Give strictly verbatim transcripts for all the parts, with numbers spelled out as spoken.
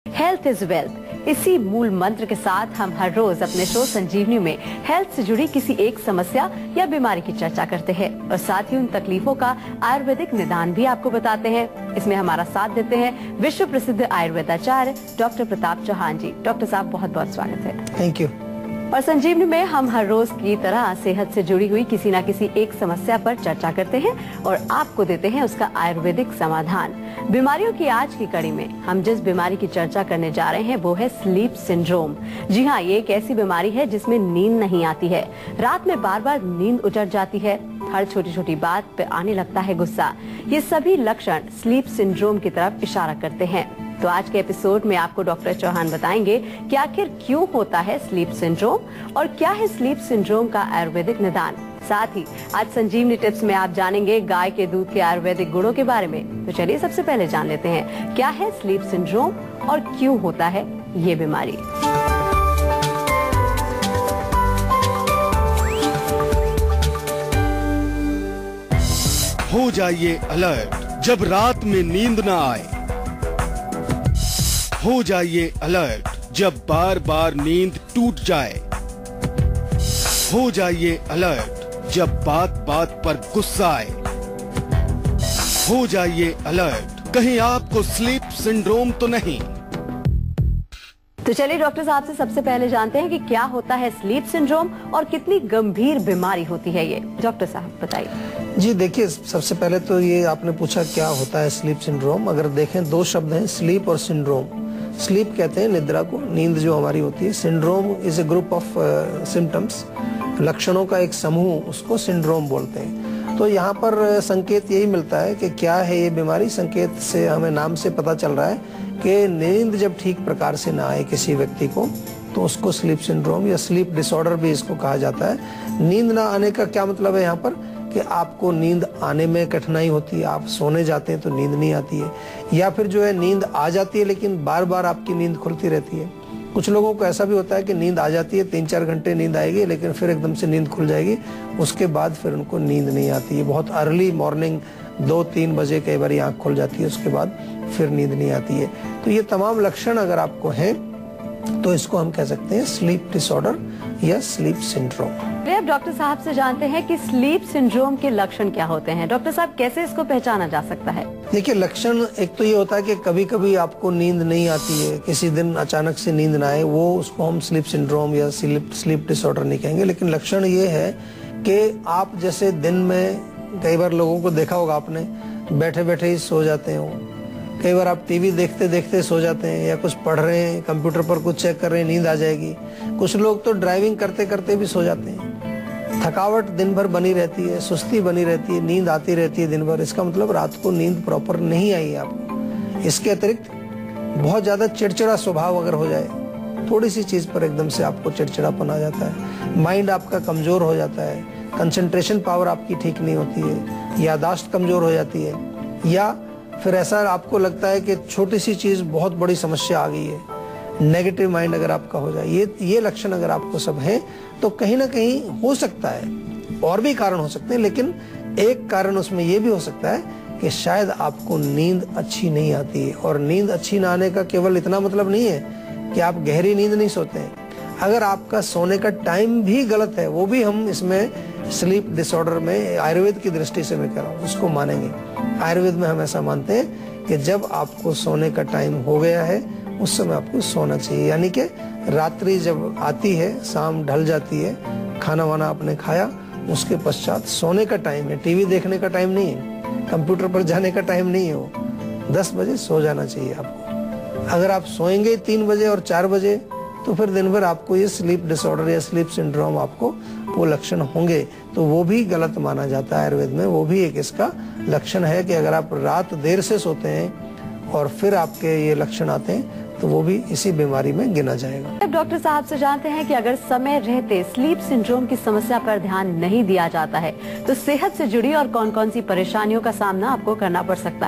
Health is wealth, इसी मूल मंत्र के साथ हम हर रोज अपने शो संजीवनी में हेल्थ से जुड़ी किसी एक समस्या या बीमारी की चर्चा करते हैं और साथ ही उन तकलीफों का आयुर्वेदिक निदान भी आपको बताते हैं। इसमें हमारा साथ देते हैं विश्व प्रसिद्ध आयुर्वेदाचार्य डॉक्टर प्रताप चौहान जी। डॉक्टर साहब बहुत बहुत स्वागत है। Thank you. और संजीवनी में हम हर रोज की तरह सेहत से जुड़ी हुई किसी न किसी एक समस्या पर चर्चा करते हैं और आपको देते हैं उसका आयुर्वेदिक समाधान। बीमारियों की आज की कड़ी में हम जिस बीमारी की चर्चा करने जा रहे हैं वो है स्लीप सिंड्रोम। जी हाँ, ये एक ऐसी बीमारी है जिसमें नींद नहीं आती है, रात में बार बार नींद उजड़ जाती है, हर छोटी छोटी बात पे आने लगता है गुस्सा। ये सभी लक्षण स्लीप सिंड्रोम की तरफ इशारा करते हैं। तो आज के एपिसोड में आपको डॉक्टर चौहान बताएंगे कि आखिर क्यों होता है स्लीप सिंड्रोम और क्या है स्लीप सिंड्रोम का आयुर्वेदिक निदान। साथ ही आज संजीवनी टिप्स में आप जानेंगे गाय के दूध के आयुर्वेदिक गुणों के बारे में। तो चलिए सबसे पहले जान लेते हैं क्या है स्लीप सिंड्रोम और क्यों होता है ये बीमारी। हो जाइए अलर्ट जब रात में नींद न आए। हो जाइए अलर्ट जब बार बार नींद टूट जाए। हो जाइए अलर्ट जब बात बात पर गुस्सा आए। हो जाइए अलर्ट कहीं आपको स्लीप सिंड्रोम तो नहीं। तो चलिए डॉक्टर साहब से सबसे पहले जानते हैं कि क्या होता है स्लीप सिंड्रोम और कितनी गंभीर बीमारी होती है ये। डॉक्टर साहब बताइए। जी देखिए, सबसे पहले तो ये आपने पूछा क्या होता है स्लीप सिंड्रोम। अगर देखें दो शब्द हैं, स्लीप और सिंड्रोम। स्लीप कहते हैं निद्रा को, नींद जो हमारी होती है। Syndrome is a group of symptoms, लक्षणों का एक समूह, उसको सिंड्रोम बोलते हैं। तो यहाँ पर संकेत यही मिलता है कि क्या है ये बीमारी। संकेत से हमें नाम से पता चल रहा है कि नींद जब ठीक प्रकार से ना आए किसी व्यक्ति को तो उसको स्लीप सिंड्रोम या स्लीप डिसऑर्डर भी इसको कहा जाता है। नींद ना आने का क्या मतलब है यहाँ पर कि आपको नींद आने में कठिनाई होती है, आप सोने जाते हैं तो नींद नहीं आती है, या फिर जो है नींद आ जाती है लेकिन बार बार आपकी नींद खुलती रहती है। कुछ लोगों को ऐसा भी होता है कि नींद आ जाती है, तीन चार घंटे नींद आएगी लेकिन फिर एकदम से नींद खुल जाएगी, उसके बाद फिर उनको नींद नहीं आती है। बहुत अर्ली मॉर्निंग दो तीन बजे कई बार आँख खुल जाती है, उसके बाद फिर नींद नहीं आती है। तो ये तमाम लक्षण अगर आपको हैं तो इसको हम कह सकते हैं स्लीप डिसऑर्डर या स्लीप सिंड्रोम। अब डॉक्टर साहब से जानते हैं कि स्लीप सिंड्रोम के लक्षण क्या होते हैं। डॉक्टर साहब कैसे इसको पहचाना जा सकता है? देखिए, लक्षण एक तो ये होता है कि कभी कभी आपको नींद नहीं आती है, किसी दिन अचानक से नींद ना आए, वो उसको हम स्लीप सिंड्रोम या स्लीप स्लीप डिसऑर्डर नहीं कहेंगे। लेकिन लक्षण ये है कि आप जैसे दिन में कई बार लोगों को देखा होगा आपने, बैठे बैठे ही सो जाते हो। कई बार आप टीवी देखते देखते सो जाते हैं या कुछ पढ़ रहे हैं, कंप्यूटर पर कुछ चेक कर रहे हैं, नींद आ जाएगी। कुछ लोग तो ड्राइविंग करते करते भी सो जाते हैं। थकावट दिन भर बनी रहती है, सुस्ती बनी रहती है, नींद आती रहती है दिन भर। इसका मतलब रात को नींद प्रॉपर नहीं आई है आपको। इसके अतिरिक्त बहुत ज्यादा चिड़चिड़ा स्वभाव अगर हो जाए, थोड़ी सी चीज पर एकदम से आपको चिड़चिड़ापन आ जाता है, माइंड आपका कमजोर हो जाता है, कंसंट्रेशन पावर आपकी ठीक नहीं होती है, याददाश्त कमजोर हो जाती है, या फिर ऐसा आपको लगता है कि छोटी सी चीज बहुत बड़ी समस्या आ गई है, नेगेटिव माइंड अगर आपका हो जाए, ये ये लक्षण अगर आपको सब है तो कहीं ना कहीं हो सकता है, और भी कारण हो सकते हैं, लेकिन एक कारण उसमें ये भी हो सकता है कि शायद आपको नींद अच्छी नहीं आती है। और नींद अच्छी ना आने का केवल इतना मतलब नहीं है कि आप गहरी नींद नहीं सोते हैं। अगर आपका सोने का टाइम भी गलत है, वो भी हम इसमें स्लीप डिसऑर्डर में आयुर्वेद की दृष्टि से मैं कह रहा हूँ उसको मानेंगे। आयुर्वेद में हम ऐसा मानते हैं कि जब आपको सोने का टाइम हो गया है उस समय आपको सोना चाहिए। यानी कि रात्रि जब आती है, शाम ढल जाती है, खाना वाना आपने खाया, उसके पश्चात सोने का टाइम है, टीवी देखने का टाइम नहीं है, कंप्यूटर पर जाने का टाइम नहीं है, वो दस बजे सो जाना चाहिए आपको। अगर आप सोएंगे तीन बजे और चार बजे तो फिर दिन भर आपको ये स्लीप डिसऑर्डर या स्लीप सिंड्रोम आपको वो लक्षण होंगे, तो वो भी गलत माना जाता है आयुर्वेद में। वो भी एक इसका लक्षण है कि अगर आप रात देर से सोते हैं और फिर आपके ये लक्षण आते हैं तो वो भी इसी बीमारी में गिना जाएगा। अब डॉक्टर साहब से जानते हैं कि अगर समय रहते स्लीप सिंड्रोम की समस्या पर ध्यान नहीं दिया जाता है तो सेहत से जुड़ी और कौन कौन सी परेशानियों का सामना आपको करना पड़ सकता है।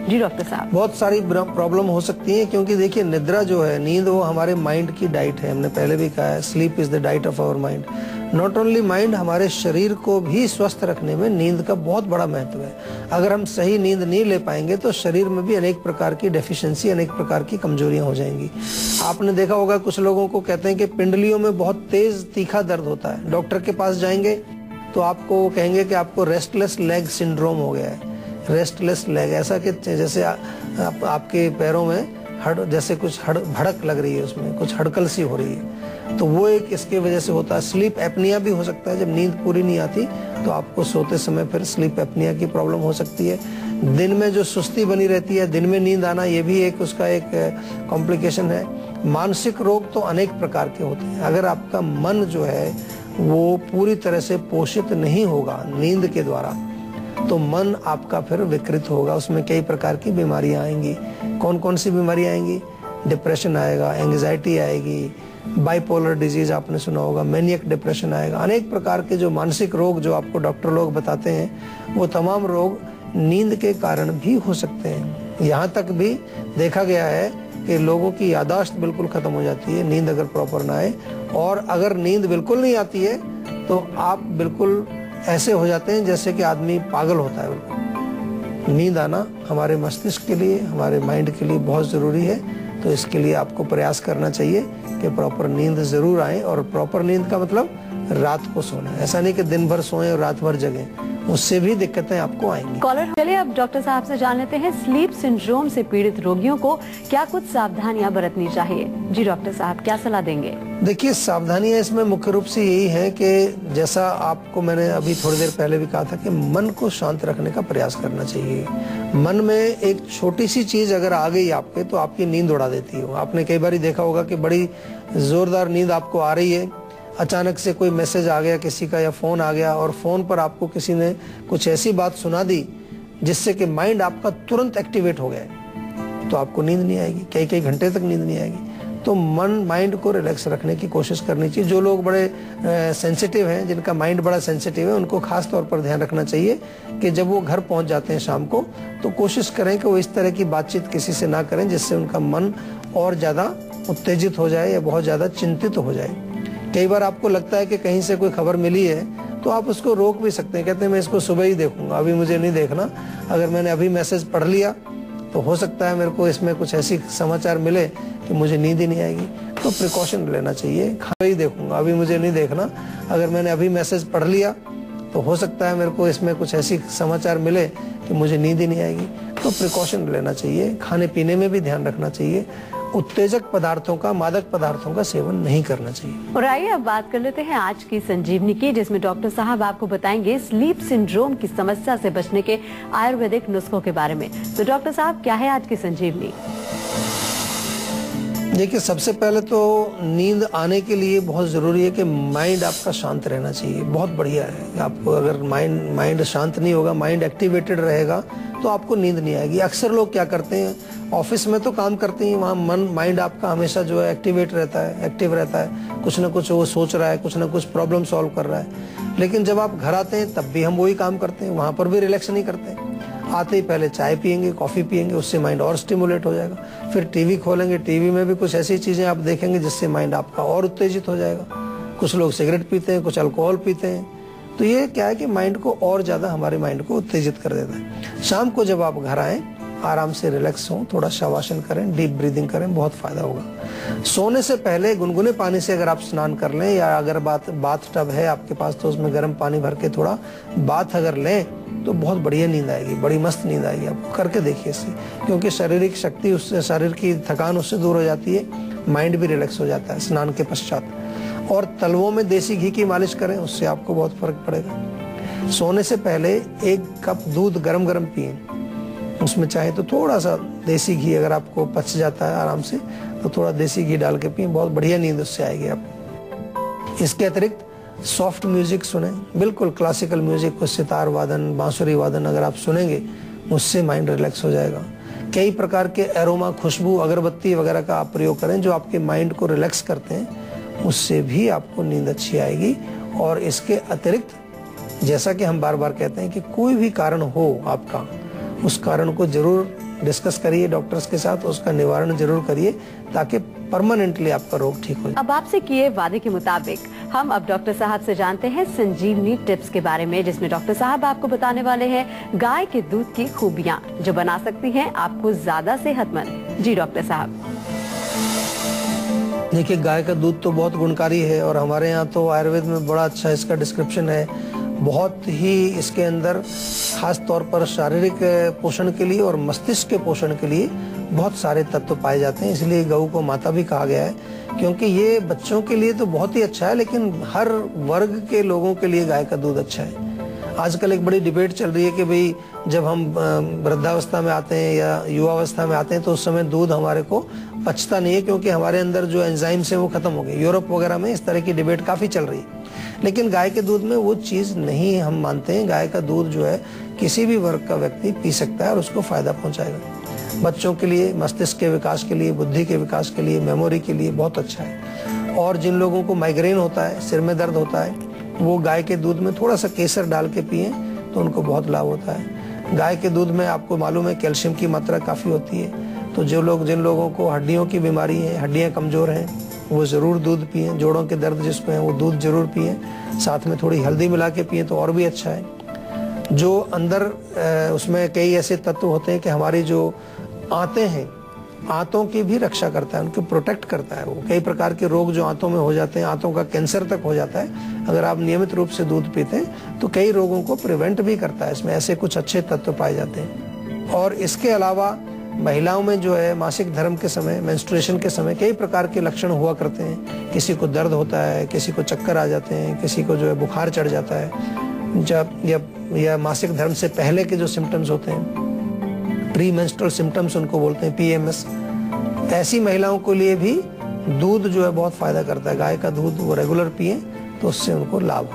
जी डॉक्टर साहब, बहुत सारी प्रॉब्लम हो सकती है, क्योंकि देखिए निद्रा जो है, नींद, वो हमारे माइंड की डाइट है। हमने पहले भी कहा है, sleep is the diet of our mind. Not only mind, हमारे शरीर को भी स्वस्थ रखने में नींद का बहुत बड़ा महत्व है। अगर हम सही नींद नहीं ले पाएंगे तो शरीर में भी अनेक प्रकार की डेफिशिएंसी, अनेक प्रकार की कमजोरियां हो जाएंगी। आपने देखा होगा कुछ लोगों को कहते हैं कि पिंडलियों में बहुत तेज तीखा दर्द होता है। डॉक्टर के पास जाएंगे तो आपको कहेंगे कि आपको रेस्टलेस लेग सिंड्रोम हो गया है। रेस्टलेस लेग, ऐसा कि जैसे आ, आप, आपके पैरों में हड़ जैसे कुछ हड़ भड़क लग रही है, उसमें कुछ हड़कल सी हो रही है, तो वो एक इसके वजह से होता है। स्लीप एपनिया भी हो सकता है, जब नींद पूरी नहीं आती तो आपको सोते समय फिर स्लीप एपनिया की प्रॉब्लम हो सकती है। दिन में जो सुस्ती बनी रहती है, दिन में नींद आना, ये भी एक उसका एक कॉम्प्लिकेशन है। मानसिक रोग तो अनेक प्रकार के होते हैं। अगर आपका मन जो है वो पूरी तरह से पोषित नहीं होगा नींद के द्वारा, तो मन आपका फिर विकृत होगा, उसमें कई प्रकार की बीमारियां आएंगी। कौन कौन सी बीमारियां आएंगी? डिप्रेशन आएगा, एंजाइटी आएगी, बाइपोलर डिजीज आपने सुना होगा, मैनियक डिप्रेशन आएगा। अनेक प्रकार के जो मानसिक रोग जो आपको डॉक्टर लोग बताते हैं, वो तमाम रोग नींद के कारण भी हो सकते हैं। यहाँ तक भी देखा गया है कि लोगों की याददाश्त बिल्कुल खत्म हो जाती है नींद अगर प्रॉपर ना आए। और अगर नींद बिल्कुल नहीं आती है तो आप बिल्कुल ऐसे हो जाते हैं जैसे कि आदमी पागल होता है। बिल्कुल नींद आना हमारे मस्तिष्क के लिए, हमारे माइंड के लिए बहुत जरूरी है। तो इसके लिए आपको प्रयास करना चाहिए कि प्रॉपर नींद जरूर आए। और प्रॉपर नींद का मतलब रात को सोना, ऐसा नहीं कि दिन भर सोएं और रात भर जगें, उससे भी दिक्कतें आपको आएंगी। कॉलर, चलिए अब डॉक्टर साहब से जान लेते हैं, स्लीप सिंड्रोम से पीड़ित रोगियों को क्या कुछ सावधानियां बरतनी चाहिए। जी डॉक्टर साहब, क्या सलाह देंगे? देखिए, सावधानियां इसमें मुख्य रूप से यही है कि जैसा आपको मैंने अभी थोड़ी देर पहले भी कहा था कि मन को शांत रखने का प्रयास करना चाहिए। मन में एक छोटी सी चीज अगर आ गई आपके, तो आपकी नींद उड़ा देती हो। आपने कई बार देखा होगा कि बड़ी जोरदार नींद आपको आ रही है, अचानक से कोई मैसेज आ गया किसी का या फोन आ गया, और फोन पर आपको किसी ने कुछ ऐसी बात सुना दी जिससे कि माइंड आपका तुरंत एक्टिवेट हो गया है, तो आपको नींद नहीं आएगी, कई कई घंटे तक नींद नहीं आएगी। तो मन माइंड को रिलैक्स रखने की कोशिश करनी चाहिए। जो लोग बड़े सेंसिटिव हैं, जिनका माइंड बड़ा सेंसिटिव है, उनको खास तौर पर ध्यान रखना चाहिए कि जब वो घर पहुंच जाते हैं शाम को, तो कोशिश करें कि वो इस तरह की बातचीत किसी से ना करें जिससे उनका मन और ज्यादा उत्तेजित हो जाए या बहुत ज्यादा चिंतित हो जाए। कई बार आपको लगता है कि कहीं से कोई खबर मिली है, तो आप उसको रोक भी सकते हैं। कहते हैं मैं इसको सुबह ही देखूंगा, अभी मुझे नहीं देखना। अगर मैंने अभी मैसेज पढ़ लिया तो हो सकता है मेरे को इसमें कुछ ऐसी समाचार मिले कि मुझे नींद ही नहीं आएगी, तो प्रिकॉशन लेना चाहिए। खाना ही देखूंगा, अभी मुझे नहीं देखना। अगर मैंने अभी मैसेज पढ़ लिया तो हो सकता है मेरे को इसमें कुछ ऐसी समाचार मिले कि मुझे नींद ही नहीं आएगी, तो प्रिकॉशन लेना चाहिए। खाने पीने में भी ध्यान रखना चाहिए। उत्तेजक पदार्थों का, मादक पदार्थों का सेवन नहीं करना चाहिए। और आइए अब बात कर लेते हैं आज की संजीवनी की, जिसमें डॉक्टर साहब आपको बताएंगे स्लीप सिंड्रोम की समस्या से बचने के आयुर्वेदिक नुस्खों के बारे में। तो डॉक्टर साहब, क्या है आज की संजीवनी? देखिए, सबसे पहले तो नींद आने के लिए बहुत जरूरी है कि माइंड आपका शांत रहना चाहिए। बहुत बढ़िया है, आपको अगर माइंड माइंड शांत नहीं होगा, माइंड एक्टिवेटेड रहेगा, तो आपको नींद नहीं आएगी। अक्सर लोग क्या करते हैं, ऑफिस में तो काम करते हैं, वहाँ मन माइंड आपका हमेशा जो है एक्टिवेट रहता है, एक्टिव रहता है, कुछ ना कुछ वो सोच रहा है, कुछ ना कुछ प्रॉब्लम सॉल्व कर रहा है। लेकिन जब आप घर आते हैं तब भी हम वही काम करते हैं, वहाँ पर भी रिलैक्स नहीं करते। आते ही पहले चाय पियेंगे, कॉफी पियेंगे, उससे माइंड और स्टिमुलेट हो जाएगा। फिर टीवी खोलेंगे, टीवी में भी कुछ ऐसी चीजें आप देखेंगे जिससे माइंड आपका और उत्तेजित हो जाएगा। कुछ लोग सिगरेट पीते हैं, कुछ अल्कोहल पीते हैं, तो ये क्या है कि माइंड को और ज्यादा, हमारे माइंड को उत्तेजित कर देता है। शाम को जब आप घर आए, आराम से रिलैक्स हों, थोड़ा शवासन करें, डीप ब्रीदिंग करें, बहुत फायदा होगा। सोने से पहले गुनगुने पानी से अगर आप स्नान कर लें, या अगर बात बाथ टब है आपके पास तो उसमें गर्म पानी भर के थोड़ा बाथ अगर लें, तो बहुत बढ़िया नींद आएगी, बड़ी मस्त नींद आएगी। आप करके देखिए इससे, क्योंकि शारीरिक शक्ति उससे, शरीर की थकान उससे दूर हो जाती है, माइंड भी रिलैक्स हो जाता है स्नान के पश्चात। और तलवों में देसी घी की मालिश करें, उससे आपको बहुत फर्क पड़ेगा। सोने से पहले एक कप दूध गरम गरम पिए, उसमें चाहे तो थोड़ा सा देसी घी, अगर आपको पच जाता है आराम से तो थोड़ा देसी घी डाल के पिए, बहुत बढ़िया नींद उससे आएगी आपको। इसके अतिरिक्त सॉफ्ट म्यूजिक सुने, बिल्कुल क्लासिकल म्यूजिक, कुछ सितार वादन, बांसुरी वादन अगर आप सुनेंगे, उससे माइंड रिलैक्स हो जाएगा। कई प्रकार के एरोमा, खुशबू, अगरबत्ती वगैरह का आप प्रयोग करें जो आपके माइंड को रिलैक्स करते हैं, उससे भी आपको नींद अच्छी आएगी। और इसके अतिरिक्त, जैसा कि हम बार बार कहते हैं कि कोई भी कारण हो आपका, उस कारण को जरूर डिस्कस करिए डॉक्टर्स के साथ, उसका निवारण जरूर करिए ताकि परमानेंटली आपका रोग ठीक हो जाए। अब आपसे किए वादे के मुताबिक हम अब डॉक्टर साहब से जानते हैं संजीवनी टिप्स के बारे में, जिसमें डॉक्टर साहब आपको बताने वाले हैं गाय के दूध की खूबियां जो बना सकती हैं आपको ज्यादा सेहतमंद। जी डॉक्टर साहब। देखिए, गाय का दूध तो बहुत गुणकारी है और हमारे यहाँ तो आयुर्वेद में बड़ा अच्छा इसका डिस्क्रिप्शन है। बहुत ही इसके अंदर खास तौर पर शारीरिक पोषण के लिए और मस्तिष्क के पोषण के लिए बहुत सारे तत्व पाए जाते हैं, इसलिए गऊ को माता भी कहा गया है, क्योंकि ये बच्चों के लिए तो बहुत ही अच्छा है, लेकिन हर वर्ग के लोगों के लिए गाय का दूध अच्छा है। आजकल एक बड़ी डिबेट चल रही है कि भाई जब हम वृद्धावस्था में आते हैं या युवावस्था में आते हैं तो उस समय दूध हमारे को पचता नहीं है, क्योंकि हमारे अंदर जो एंजाइम्स है वो खत्म हो गए। यूरोप वगैरह में इस तरह की डिबेट काफी चल रही है, लेकिन गाय के दूध में वो चीज नहीं हम मानते हैं। गाय का दूध जो है किसी भी वर्ग का व्यक्ति पी सकता है और उसको फायदा पहुंचाएगा। बच्चों के लिए, मस्तिष्क के विकास के लिए, बुद्धि के विकास के लिए, मेमोरी के लिए बहुत अच्छा है। और जिन लोगों को माइग्रेन होता है, सिर में दर्द होता है, वो गाय के दूध में थोड़ा सा केसर डाल के पिए तो उनको बहुत लाभ होता है। गाय के दूध में आपको मालूम है कैल्शियम की मात्रा काफी होती है, तो जो लोग जिन लोगों को हड्डियों की बीमारी है, हड्डियां कमजोर हैं, वो जरूर दूध पिए। जोड़ों के दर्द जिसमें है वो दूध जरूर पिए, साथ में थोड़ी हल्दी मिला के पिए तो और भी अच्छा है। जो अंदर उसमें कई ऐसे तत्व होते हैं कि हमारी जो आंतें हैं, आंतों की भी रक्षा करता है, उनको प्रोटेक्ट करता है। वो कई प्रकार के रोग जो आंतों में हो जाते हैं, आंतों का कैंसर तक हो जाता है, अगर आप नियमित रूप से दूध पीते हैं तो कई रोगों को प्रिवेंट भी करता है। इसमें ऐसे कुछ अच्छे तत्व पाए जाते हैं। और इसके अलावा महिलाओं में जो है मासिक धर्म के समय, मेंस्ट्रुएशन के समय कई प्रकार के लक्षण हुआ करते हैं। किसी को दर्द होता है, किसी को चक्कर आ जाते हैं, किसी को जो है बुखार चढ़ जाता है। जब या, या मासिक धर्म से पहले के जो सिम्टम्स होते हैं, प्री मेंस्ट्रुअल सिम्टम्स उनको बोलते हैं, पीएमएस, ऐसी महिलाओं के लिए भी दूध जो है बहुत फायदा करता है। गाय का दूध वो रेगुलर पिए तो उससे उनको लाभ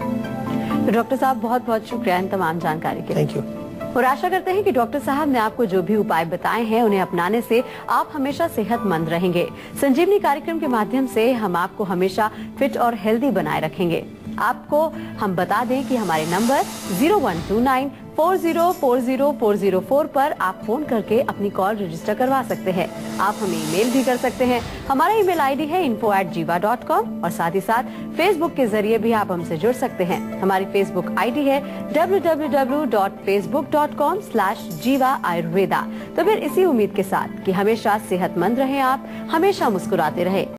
होगा। तो डॉक्टर साहब बहुत बहुत शुक्रिया इन तमाम जानकारी के लिए। Thank you. और आशा करते हैं कि डॉक्टर साहब ने आपको जो भी उपाय बताए हैं उन्हें अपनाने से आप हमेशा सेहतमंद रहेंगे। संजीवनी कार्यक्रम के माध्यम से हम आपको हमेशा फिट और हेल्दी बनाए रखेंगे। आपको हम बता दें कि हमारे number zero one two nine four zero four zero four zero four पर आप फोन करके अपनी कॉल रजिस्टर करवा सकते हैं। आप हमें ईमेल भी कर सकते हैं। हमारा ईमेल आईडी है info at Jiva dot com और साथ ही साथ फेसबुक के जरिए भी आप हमसे जुड़ सकते हैं। हमारी फेसबुक आईडी है W W W dot Facebook dot com slash Jiva Ayurveda. तो फिर इसी उम्मीद के साथ कि हमेशा सेहतमंद रहें, आप हमेशा मुस्कुराते रहे।